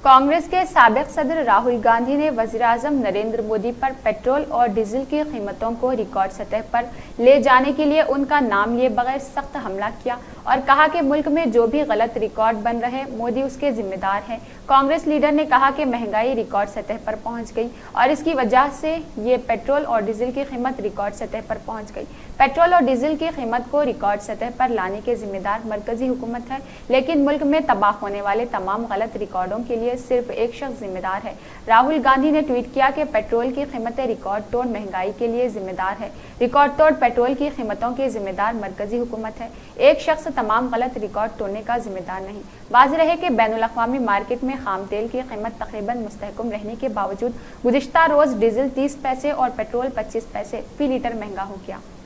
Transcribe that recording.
कांग्रेस के साबिक सदर राहुल गांधी ने वज़ीर-ए-आज़म नरेंद्र मोदी पर पेट्रोल और डीजल की कीमतों को रिकॉर्ड सतह पर ले जाने के लिए उनका नाम लिए बगैर सख्त हमला किया और कहा कि मुल्क में जो भी गलत रिकॉर्ड बन रहे मोदी उसके जिम्मेदार हैं। कांग्रेस लीडर ने कहा कि महंगाई रिकॉर्ड सतह पर पहुंच गई और इसकी वजह से ये पेट्रोल और डीजल की कीमत रिकॉर्ड सतह पर पहुंच गई। पेट्रोल और डीजल की कीमत को रिकॉर्ड सतह पर लाने के जिम्मेदार मरकजी हुकूमत है, लेकिन मुल्क में तबाह होने वाले तमाम गलत रिकॉर्डों के लिए सिर्फ एक शख्स जिम्मेदार है। राहुल गांधी ने ट्वीट किया कि पेट्रोल की कीमतें रिकॉर्ड तोड़ महंगाई के लिए जिम्मेदार है। रिकॉर्ड तोड़ पेट्रोल की कीमतों की जिम्मेदार मरकजी हुकूमत है, एक शख्स तमाम गलत रिकॉर्ड तोड़ने का जिम्मेदार नहीं। वाज़ेह रहे कि बैनुल-अक़वामी मार्केट में खाम तेल की कीमत तकरीबन मुस्तहकम रहने के बावजूद गुज़िश्ता रोज डीजल 30 पैसे और पेट्रोल 25 पैसे फी लीटर महंगा हो गया।